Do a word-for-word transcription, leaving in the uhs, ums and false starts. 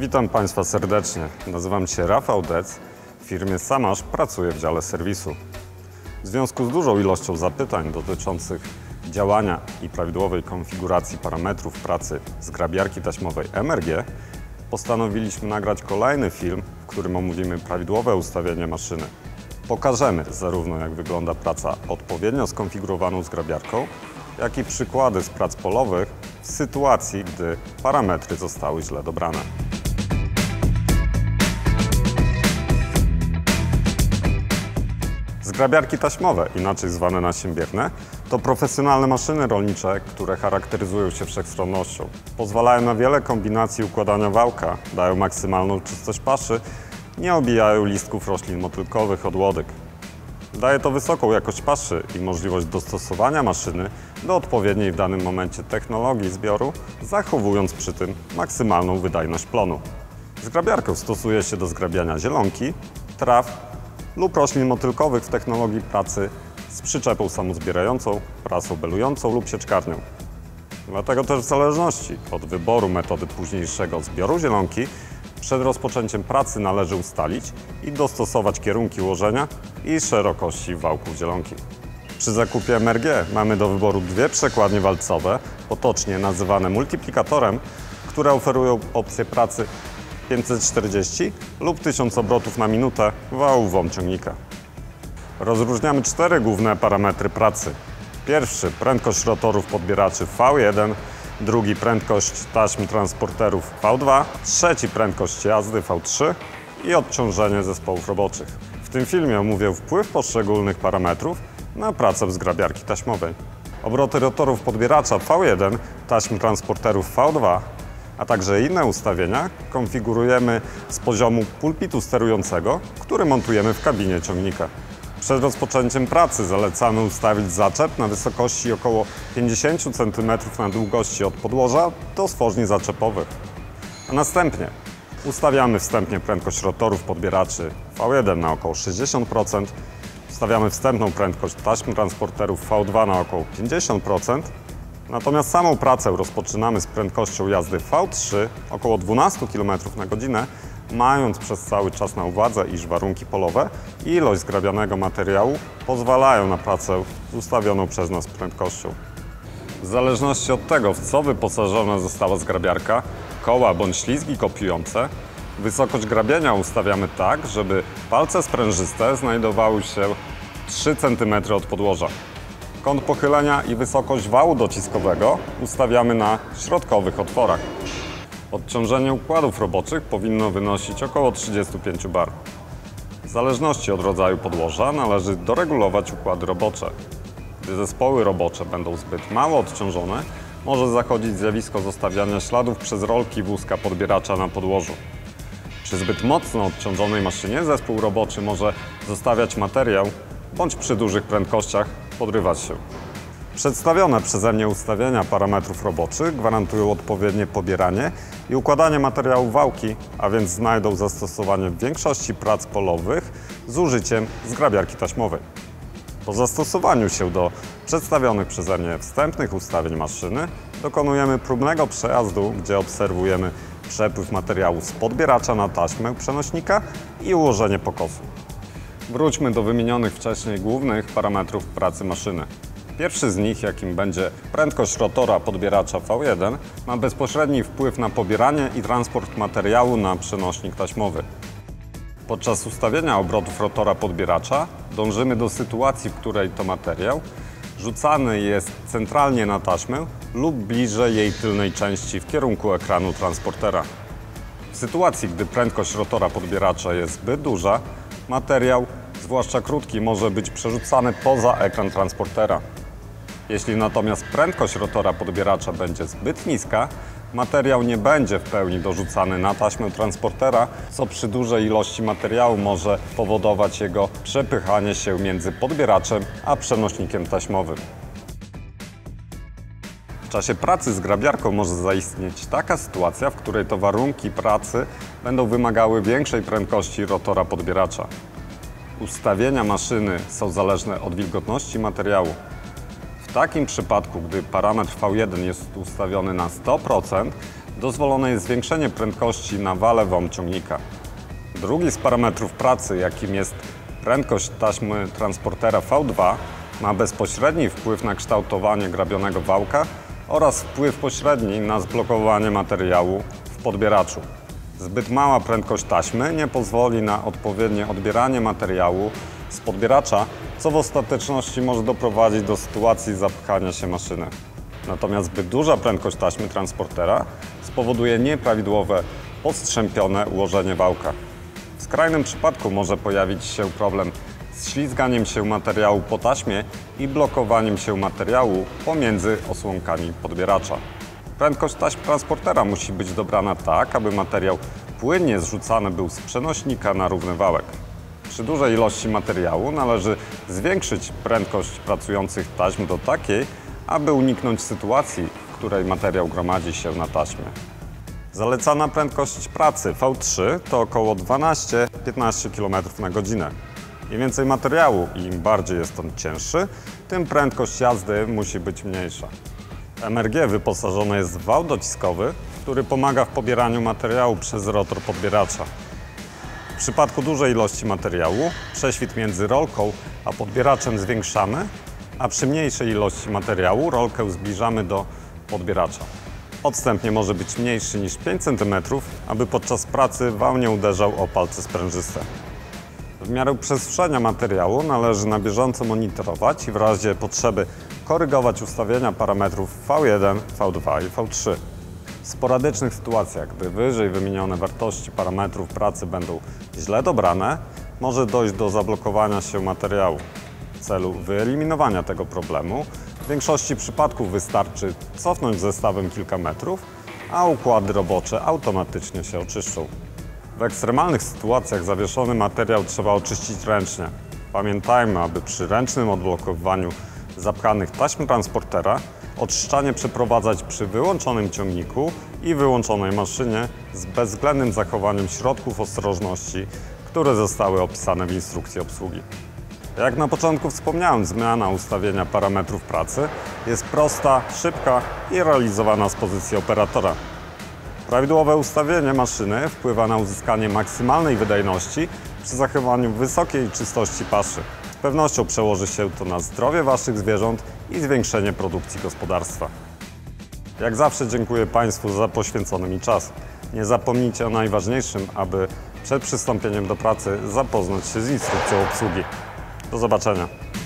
Witam Państwa serdecznie. Nazywam się Rafał Dec. W firmie Samasz pracuję w dziale serwisu. W związku z dużą ilością zapytań dotyczących działania i prawidłowej konfiguracji parametrów pracy zgrabiarki taśmowej M R G postanowiliśmy nagrać kolejny film, w którym omówimy prawidłowe ustawienie maszyny. Pokażemy zarówno, jak wygląda praca odpowiednio skonfigurowaną zgrabiarką, jak i przykłady z prac polowych w sytuacji, gdy parametry zostały źle dobrane. Zgrabiarki taśmowe, inaczej zwane nasiębierne, to profesjonalne maszyny rolnicze, które charakteryzują się wszechstronnością. Pozwalają na wiele kombinacji układania wałka, dają maksymalną czystość paszy, nie obijają listków roślin motylkowych od łodyg. Daje to wysoką jakość paszy i możliwość dostosowania maszyny do odpowiedniej w danym momencie technologii zbioru, zachowując przy tym maksymalną wydajność plonu. Zgrabiarkę stosuje się do zgrabiania zielonki, traw lub roślin motylkowych w technologii pracy z przyczepą samozbierającą, prasą belującą lub sieczkarnią. Dlatego też w zależności od wyboru metody późniejszego zbioru zielonki, przed rozpoczęciem pracy należy ustalić i dostosować kierunki ułożenia i szerokości wałków zielonki. Przy zakupie M R G mamy do wyboru dwie przekładnie walcowe, potocznie nazywane multiplikatorem, które oferują opcję pracy pięćset czterdzieści lub tysiąc obrotów na minutę wału W O M ciągnika. Rozróżniamy cztery główne parametry pracy. Pierwszy prędkość rotorów podbieraczy V jeden, drugi prędkość taśm transporterów V dwa, trzeci prędkość jazdy V trzy i odciążenie zespołów roboczych. W tym filmie omówię wpływ poszczególnych parametrów na pracę zgrabiarki taśmowej. Obroty rotorów podbieracza V jeden, taśm transporterów V dwa, a także inne ustawienia konfigurujemy z poziomu pulpitu sterującego, który montujemy w kabinie ciągnika. Przed rozpoczęciem pracy zalecamy ustawić zaczep na wysokości około pięćdziesiąt centymetrów na długości od podłoża do stworzni zaczepowych. A następnie ustawiamy wstępnie prędkość rotorów podbieraczy V jeden na około sześćdziesiąt procent, ustawiamy wstępną prędkość taśm transporterów V dwa na około pięćdziesiąt procent, natomiast samą pracę rozpoczynamy z prędkością jazdy V trzy około dwanaście kilometrów na godzinę, mając przez cały czas na uwadze, iż warunki polowe i ilość zgrabianego materiału pozwalają na pracę z ustawioną przez nas prędkością. W zależności od tego, w co wyposażona została zgrabiarka, koła bądź ślizgi kopiujące, wysokość grabienia ustawiamy tak, żeby palce sprężyste znajdowały się trzy centymetry od podłoża. Kąt pochylenia i wysokość wału dociskowego ustawiamy na środkowych otworach. Odciążenie układów roboczych powinno wynosić około trzydzieści pięć bar. W zależności od rodzaju podłoża należy doregulować układy robocze. Gdy zespoły robocze będą zbyt mało odciążone, może zachodzić zjawisko zostawiania śladów przez rolki wózka podbieracza na podłożu. Przy zbyt mocno odciążonej maszynie zespół roboczy może zostawiać materiał bądź przy dużych prędkościach podrywać się. Przedstawione przeze mnie ustawienia parametrów roboczych gwarantują odpowiednie pobieranie i układanie materiału wałki, a więc znajdą zastosowanie w większości prac polowych z użyciem zgrabiarki taśmowej. Po zastosowaniu się do przedstawionych przeze mnie wstępnych ustawień maszyny dokonujemy próbnego przejazdu, gdzie obserwujemy przepływ materiału z podbieracza na taśmę przenośnika i ułożenie pokosu. Wróćmy do wymienionych wcześniej głównych parametrów pracy maszyny. Pierwszy z nich, jakim będzie prędkość rotora podbieracza V jeden, ma bezpośredni wpływ na pobieranie i transport materiału na przenośnik taśmowy. Podczas ustawienia obrotów rotora podbieracza dążymy do sytuacji, w której to materiał rzucany jest centralnie na taśmę lub bliżej jej tylnej części w kierunku ekranu transportera. W sytuacji, gdy prędkość rotora podbieracza jest zbyt duża, materiał, zwłaszcza krótki, może być przerzucany poza ekran transportera. Jeśli natomiast prędkość rotora podbieracza będzie zbyt niska, materiał nie będzie w pełni dorzucany na taśmę transportera, co przy dużej ilości materiału może powodować jego przepychanie się między podbieraczem a przenośnikiem taśmowym. W czasie pracy z grabiarką może zaistnieć taka sytuacja, w której to warunki pracy będą wymagały większej prędkości rotora podbieracza. Ustawienia maszyny są zależne od wilgotności materiału. W takim przypadku, gdy parametr V jeden jest ustawiony na sto procent, Dozwolone jest zwiększenie prędkości na wale W O M ciągnika. Drugi z parametrów pracy, jakim jest prędkość taśmy transportera V dwa, ma bezpośredni wpływ na kształtowanie grabionego wałka oraz wpływ pośredni na zblokowanie materiału w podbieraczu. Zbyt mała prędkość taśmy nie pozwoli na odpowiednie odbieranie materiału z podbieracza, co w ostateczności może doprowadzić do sytuacji zapchania się maszyny. Natomiast zbyt duża prędkość taśmy transportera spowoduje nieprawidłowe, postrzępione ułożenie wałka. W skrajnym przypadku może pojawić się problem z ślizganiem się materiału po taśmie i blokowaniem się materiału pomiędzy osłonkami podbieracza. Prędkość taśm transportera musi być dobrana tak, aby materiał płynnie zrzucany był z przenośnika na równy wałek. Przy dużej ilości materiału należy zwiększyć prędkość pracujących taśm do takiej, aby uniknąć sytuacji, w której materiał gromadzi się na taśmie. Zalecana prędkość pracy V trzy to około dwanaście do piętnastu kilometrów na godzinę. Im więcej materiału i im bardziej jest on cięższy, tym prędkość jazdy musi być mniejsza. M R G wyposażony jest w wał dociskowy, który pomaga w pobieraniu materiału przez rotor podbieracza. W przypadku dużej ilości materiału prześwit między rolką a podbieraczem zwiększamy, a przy mniejszej ilości materiału rolkę zbliżamy do podbieracza. Odstęp nie może być mniejszy niż pięć centymetrów, aby podczas pracy wał nie uderzał o palce sprężyste. W miarę przesuszenia materiału należy na bieżąco monitorować i w razie potrzeby korygować ustawienia parametrów V jeden, V dwa i V trzy. W sporadycznych sytuacjach, gdy wyżej wymienione wartości parametrów pracy będą źle dobrane, może dojść do zablokowania się materiału. W celu wyeliminowania tego problemu w większości przypadków wystarczy cofnąć zestawem kilka metrów, a układy robocze automatycznie się oczyszczą. W ekstremalnych sytuacjach zawieszony materiał trzeba oczyścić ręcznie. Pamiętajmy, aby przy ręcznym odblokowywaniu zapchanych taśm transportera oczyszczanie przeprowadzać przy wyłączonym ciągniku i wyłączonej maszynie z bezwzględnym zachowaniem środków ostrożności, które zostały opisane w instrukcji obsługi. Jak na początku wspomniałem, zmiana ustawienia parametrów pracy jest prosta, szybka i realizowana z pozycji operatora. Prawidłowe ustawienie maszyny wpływa na uzyskanie maksymalnej wydajności przy zachowaniu wysokiej czystości paszy. Z pewnością przełoży się to na zdrowie Waszych zwierząt i zwiększenie produkcji gospodarstwa. Jak zawsze dziękuję Państwu za poświęcony mi czas. Nie zapomnijcie o najważniejszym, aby przed przystąpieniem do pracy zapoznać się z instrukcją obsługi. Do zobaczenia.